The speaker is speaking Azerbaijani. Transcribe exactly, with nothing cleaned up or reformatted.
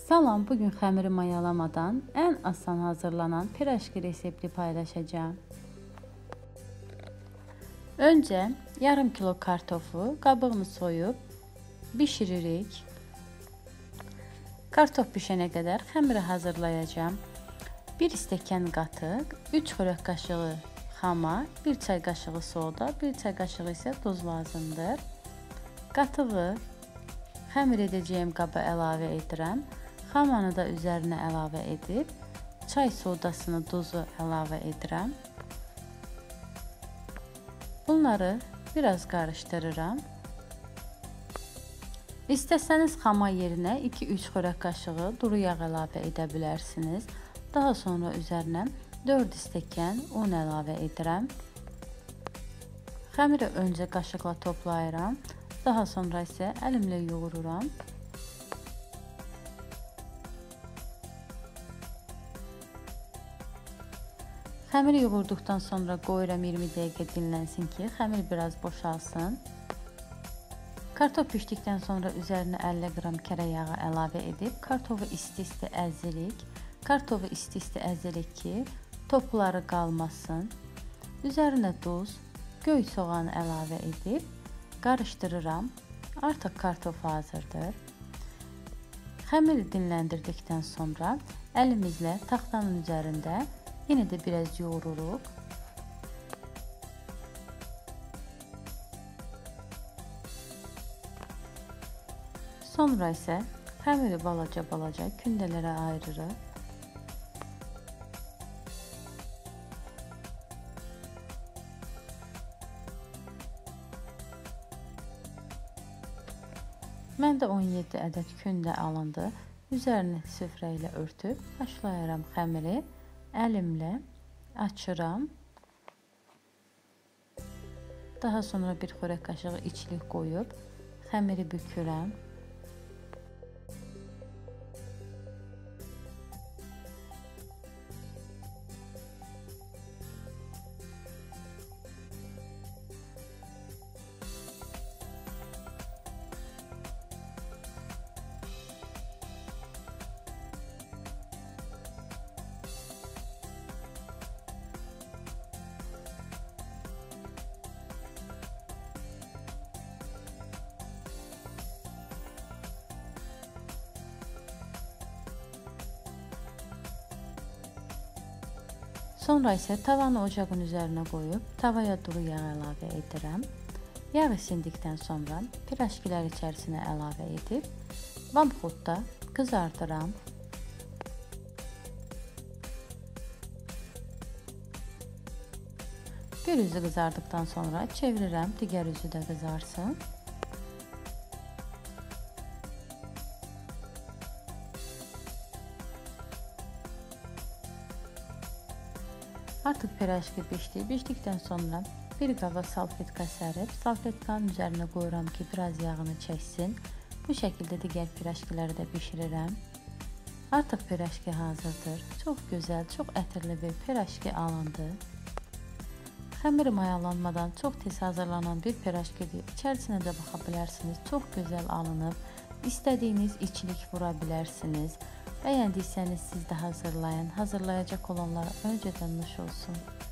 Salam, bugün xəmiri mayalamadan ən asan hazırlanan pirajki resepti paylaşacağım. Öncə yarım kilo kartofu qabığını soyub bişiririk. Kartof bişənə qədər xəmiri hazırlayacağım. bir stəkan qatıq, üç xörək qaşığı xama, bir çay qaşığı soda, bir çay qaşığı isə duz lazımdır. Qatığı xəmir edəcəyim qaba əlavə edirəm. Xamanı da üzərinə əlavə edib, çay sodasını, duzu əlavə edirəm. Bunları biraz qarışdırıram. İstəsəniz xama yerinə iki üç xörək qaşığı duru yağ əlavə edə bilərsiniz. Daha sonra üzərinə dörd stəkan un əlavə edirəm. Xəmiri öncə qaşıqla toplayıram, daha sonra isə əlimlə yoğururam. Xəmiri yoğurduqdan sonra qoyuram iyirmi dəqiqə dinlənsin ki, xəmir biraz boşalsın. Kartof pişdikdən sonra üzərinə əlli qram kərə yağı əlavə edib, kartofu isti-isti əzirik. Kartofu isti-isti əzirik ki, topları qalmasın. Üzərinə duz, göy soğan əlavə edib, qarışdırıram. Artıq kartof hazırdır. Xəmiri dinləndirdikdən sonra əlimizlə taxtanın üzərində yenə də biraz yoğururuq. Sonra isə xəmiri balaca-balaca kündələrə ayırırıq. Məndə on yeddi ədəd kündə alındı. Üzərini süfrə ilə örtüb haşlayaram xəmiri. Əlimlə açıram. Daha sonra bir xörək qaşığı içlik qoyub xəmiri bükürəm. Sonra isə tavanı ocağın üzərinə qoyub, tavaya duru yağ əlavə edirəm. Yağ isindikdən sonra pirajkilər içərisinə əlavə edib, vamxodda qızardıram. Bir üzü qızardıqdan sonra çevirirəm, digər üzü də qızarsın. Artıq pirajki bişdi. Bişdikdən sonra bir qaba salfetka sərib, salfetkanın üzərinə qoyuram ki, biraz yağını çəksin. Bu şəkildə digər pirajkiləri də bişirirəm. Artıq pirajki hazırdır. Çox gözəl, çox ətirli bir pirajki alındı. Xəmir mayalanmadan çox tez hazırlanan bir pirajkidir. İçərisinə də baxa bilərsiniz. Çox gözəl alınıb. İstədiyiniz içlik vura bilərsiniz. Bəyəndiysəniz siz də hazırlayın. Hazırlayacaq olanlara öncədən nuş olsun.